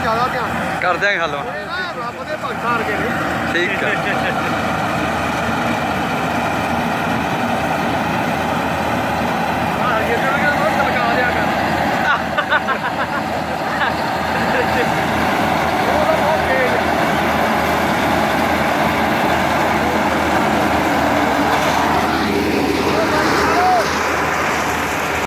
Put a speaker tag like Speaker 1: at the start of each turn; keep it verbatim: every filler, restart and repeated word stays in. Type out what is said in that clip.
Speaker 1: ਜ਼ਿਆਦਾ ਧਿਆਨ
Speaker 2: ਕਰ ਦਿਆਂਗੇ ਹੱਲ।
Speaker 1: ਰੱਬ ਦੇ ਭਗਤਾਂ ਵਰਗੇ ਨੇ।
Speaker 2: ਠੀਕ ਹੈ।
Speaker 1: ਹਾਂ,